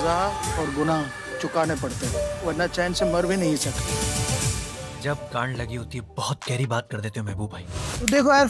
सजा और गुनाह चुकाने पड़ते हैं, वरना चैन से मर भी नहीं सकते। जब कांड लगी होती है बहुत गहरी बात कर देते हो महबूब भाई। तो देखो यार,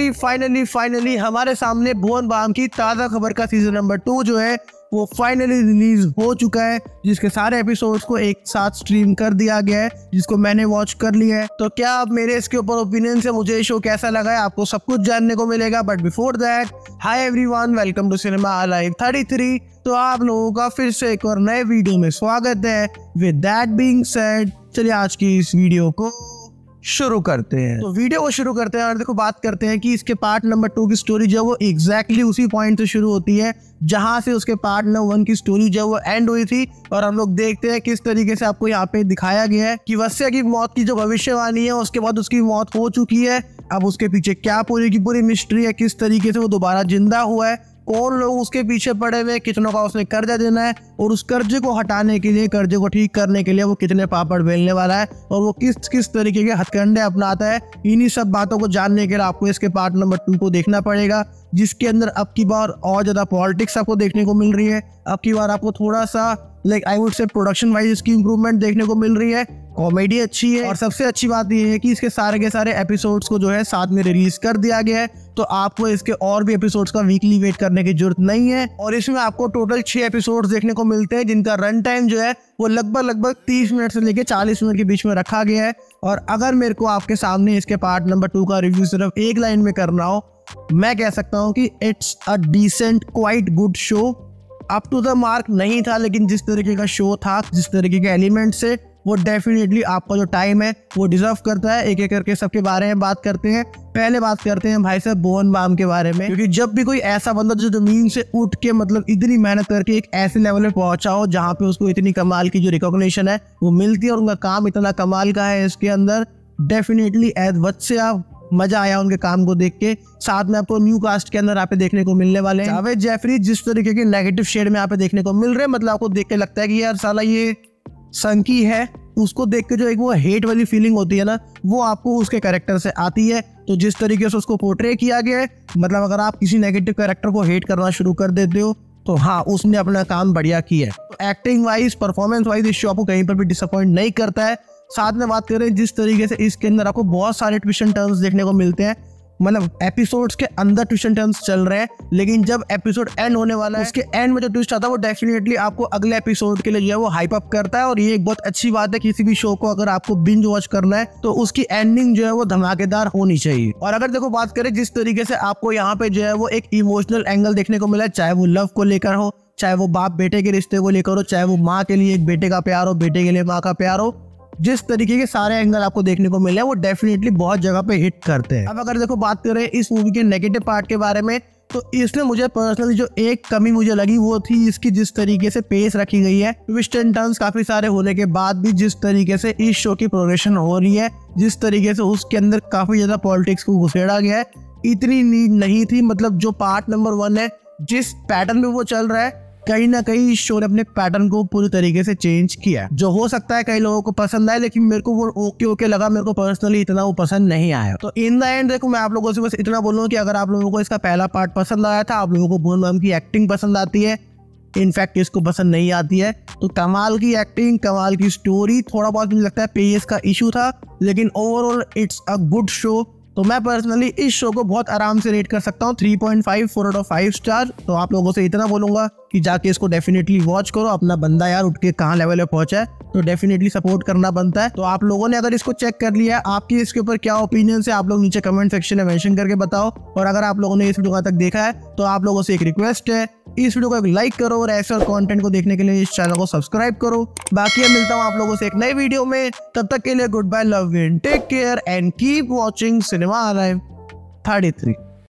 फाइनली हमारे सामने भुवन बाम की ताज़ा खबर का सीजन नंबर 2 जो है वो फाइनली रिलीज हो चुका है, जिसके सारे एपिसोड्स को एक साथ स्ट्रीम कर दिया गया है, जिसको मैंने वॉच कर लिया है। तो क्या आप मेरे इसके ऊपर ओपिनियन से मुझे ये शो कैसा लगा है आपको सब कुछ जानने को मिलेगा। But before that, hi everyone, welcome to cinema alive 33। तो आप लोगों का फिर से एक और नए वीडियो में स्वागत है। विद दैट बीइंग सेड, चलिए आज की इस वीडियो को शुरू करते हैं। तो वीडियो को शुरू करते हैं और देखो बात करते हैं कि इसके पार्ट नंबर 2 की स्टोरी जो है वो एग्जैक्टली उसी पॉइंट से शुरू होती है जहां से उसके पार्ट नंबर 1 की स्टोरी जो है वो एंड हुई थी। और हम लोग देखते हैं किस तरीके से आपको यहाँ पे दिखाया गया है कि वत्स की मौत की जो भविष्यवाणी है उसके बाद उसकी मौत हो चुकी है। अब उसके पीछे क्या पूरी की पूरी मिस्ट्री है, किस तरीके से वो दोबारा जिंदा हुआ है, कौन लोग उसके पीछे पड़े हुए, कितनों का उसने कर्जा देना है और उस कर्जे को हटाने के लिए, कर्जे को ठीक करने के लिए वो कितने पापड़ बेलने वाला है और वो किस किस तरीके के हथकंडे अपनाता है। इन्हीं सब बातों को जानने के लिए आपको इसके पार्ट नंबर 2 को देखना पड़ेगा, जिसके अंदर अब की बार और ज्यादा पॉलिटिक्स आपको देखने को मिल रही है। अब की बार आपको थोड़ा सा I would say production wise इसकी इंप्रूवमेंट देखने को मिल रही है, कॉमेडी अच्छी है और सबसे अच्छी बात ये है कि इसके सारे के सारे एपिसोड्स को जो है साथ में रिलीज कर दिया गया है। तो आपको इसके और भी एपिसोड्स का वीकली वेट करने की जरूरत नहीं है। और इसमें आपको टोटल 6 एपिसोड्स देखने को मिलते हैं, जिनका रन टाइम जो है वो लगभग 30 मिनट से लेकर 40 मिनट के बीच में रखा गया है। और अगर मेरे को आपके सामने इसके पार्ट नंबर 2 का रिव्यू सिर्फ एक लाइन में करना हो, मैं कह सकता हूँ कि it's a decent quite good show. Up to the mark नहीं था, लेकिन जिस तरीके का शो था, जिस तरीके के एलिमेंट से, वो डेफिनेटली आपका जो टाइम है वो डिजर्व करता है। एक एक करके सबके बारे में बात करते हैं। पहले बात करते हैं भाई साहब भुवन बाम के बारे में, क्योंकि जब भी कोई ऐसा बंदा जो जमीन से उठ के इतनी मेहनत करके एक ऐसे लेवल पे पहुंचा हो जहां पे उसको इतनी कमाल की जो रिकॉग्निशन है वो मिलती है और उनका काम इतना कमाल का है इसके अंदर, डेफिनेटली एज वत्स से आप मजा आया उनके काम को देख के। साथ में आपको न्यू कास्ट के अंदर यहाँ पे देखने को मिलने वाले हैं जावेद जैफरी, जिस तरीके के नेगेटिव शेड में यहाँ पे देखने को मिल रहे हैं। आपको देख के लगता है कि यार साला ये संकी है, उसको देख के जो एक वो हेट वाली फीलिंग होती है ना, वो आपको उसके कैरेक्टर से आती है। तो जिस तरीके से उसको पोर्ट्रे किया गया है, अगर आप किसी नेगेटिव कैरेक्टर को हेट करना शुरू कर देते हो तो हाँ, उसने अपना काम बढ़िया किया है। तो एक्टिंग वाइज, परफॉर्मेंस वाइज इस शो आपको कहीं पर भी डिसअपॉइंट नहीं करता है। साथ में बात करें जिस तरीके से इसके अंदर आपको बहुत सारे ट्विस्ट एंड टर्न्स देखने को मिलते हैं, एपिसोड्स के अंदर ट्विस्ट एंड टर्न्स चल रहे हैं, लेकिन जब एपिसोड एंड होने वाला है उसके एंड में जो ट्विस्ट आता है वो डेफिनेटली आपको अगले एपिसोड के लिए जो है वो हाइप अप करता है। और ये एक बहुत अच्छी बात है, किसी भी शो को अगर आपको बिंज वॉच करना है तो उसकी एंडिंग जो है वो धमाकेदार होनी चाहिए। और अगर देखो बात करें जिस तरीके से आपको यहाँ पे जो है वो एक इमोशनल एंगल देखने को मिला है, चाहे वो लव को लेकर हो, चाहे वो बाप बेटे के रिश्ते को लेकर हो, चाहे वो माँ के लिए एक बेटे का प्यार हो, बेटे के लिए माँ का प्यार हो, जिस तरीके के सारे एंगल आपको देखने को मिले हैं वो डेफिनेटली बहुत जगह पे हिट करते हैं। अब अगर देखो बात करें इस मूवी के नेगेटिव पार्ट के बारे में, तो इसमें मुझे पर्सनली जो एक कमी मुझे लगी वो थी इसकी जिस तरीके से पेस रखी गई है। ट्विस्ट एंड टर्न्स काफी सारे होने के बाद भी जिस तरीके से इस शो की प्रोग्रेशन हो रही है, जिस तरीके से उसके अंदर काफी ज्यादा पॉलिटिक्स को घुसेड़ा गया है, इतनी नीड नहीं थी। जो पार्ट नंबर 1 है, जिस पैटर्न में वो चल रहा है, कहीं ना कहीं इस शो ने अपने पैटर्न को पूरी तरीके से चेंज किया, जो हो सकता है कई लोगों को पसंद आए, लेकिन मेरे को वो ओके लगा। मेरे को पर्सनली इतना वो पसंद नहीं आया। तो इन द एंड देखो, मैं आप लोगों से बस इतना बोलूँ कि अगर आप लोगों को इसका पहला पार्ट पसंद आया था, आप लोगों को भुवन बाम की एक्टिंग पसंद आती है, इनफैक्ट इसको पसंद नहीं आती है, तो कमाल की एक्टिंग, कमाल की स्टोरी, थोड़ा बहुत मुझे लगता है पेस का इशू था, लेकिन overall it's a good show. तो मैं पर्सनली इस शो को बहुत आराम से रेट कर सकता हूँ 3.5 4 आउट ऑफ 5 स्टार। तो आप लोगों से इतना बोलूंगा कि जाके इसको डेफिनेटली वॉच करो। अपना बंदा यार उठ के कहाँ लेवल पे पहुंचा है, तो डेफिनेटली सपोर्ट करना बनता है। तो आप लोगों ने अगर इसको चेक कर लिया, आपकी इसके ऊपर क्या ओपिनियन है आप लोग नीचे कमेंट सेक्शन में मेंशन करके बताओ। और अगर आप लोगों ने इस वीडियो तक देखा है तो आप लोगों से एक रिक्वेस्ट है, इस वीडियो को एक लाइक करो और ऐसे और कंटेंट को देखने के लिए इस चैनल को सब्सक्राइब करो। बाकी मैं मिलता हूँ आप लोगों से एक नई वीडियो में, तब तक के लिए good bye, love you and take care and keep watching cinema alive 33।